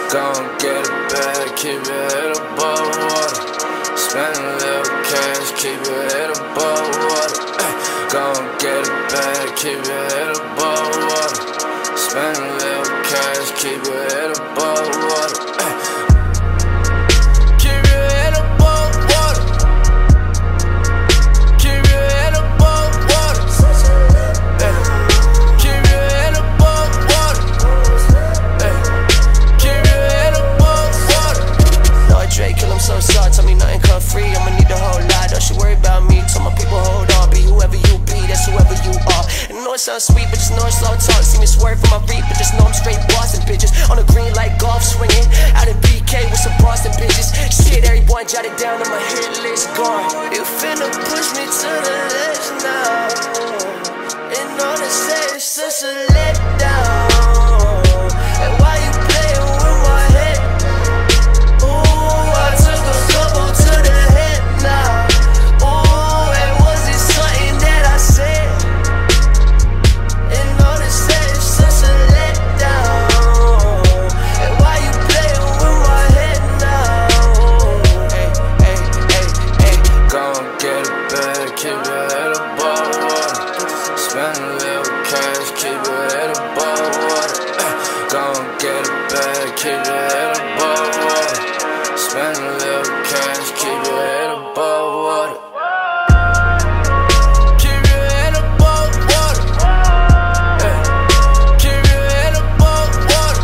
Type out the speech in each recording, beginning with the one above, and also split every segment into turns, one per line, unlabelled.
Gon' get it back, keep your head above water. Spend a little cash, keep your head above water. Gon' get it back, keep your head above water. Spend a little cash, keep your head above water. Keep your head above water. Keep your head above water. Keep your head above water. Keep your head above water.
No, Drake, kill him so sorry. Tell me nothing come free, I'ma need the whole lot. Don't you worry about me, tell my people hold on. Be whoever you be, that's whoever you are. And I know it sounds sweet, but just know it's slow talk. See me swerve from my reap, but just know I'm straight bossing bitches. On the green like golf swinging, out in BK with some Boston bitches. Shit, everyone jotted down on my hit list, gone. You finna push me to the ledge now, and all they say is such a letdown. And why you playing with my head? Ooh, I took a couple to the head now. Ooh, and was it something that I said? And all they say is such a letdown. And why you playing with my head now? Hey.
Gon' get it back, keep your head above water. Spend a little cash, keep your head above water. Gon' get it back, keep your head above water. Spend a little cash, keep your head above water. Keep your head above water. Keep your head above water.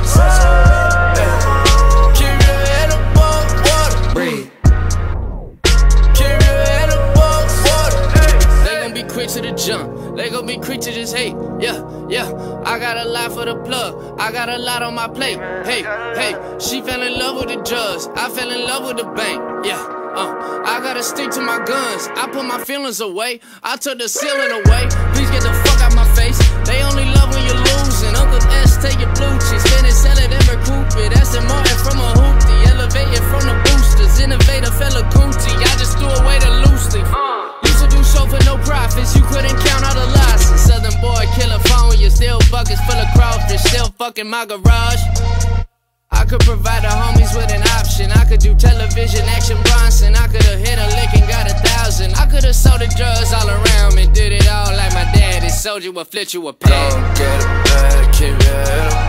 Keep your head above water.
Breathe.
Keep your head above water.
They gon' be quick to the jump, they gon' be quick to just hate. Yeah, I got a lot for the plug, I got a lot on my plate. Hey, she fell in love with the drugs, I fell in love with the bank. I gotta stick to my guns, I put my feelings away, I took the ceiling away. Please get the fuck out my face, they only love when you're losing. Uncle S, take your blue cheese, spin it, sell it, and recoup it. Aston Martin from a hoopty, elevated from the boosters. Innovator, fella Gucci, I just threw away the loose leaf. Used to do show for no profits, you couldn't count all the losses. Southern boy, killer phone, you're still buckets full of crawfish, still fucking my garage. I could provide the homies with an option. I could do television, Action Bronson. I could've hit a lick and got 1,000. I could've sold the drugs all around me, did it all like my daddy. Sold you a flip, you a pad.
Gon' get it back, keep your head above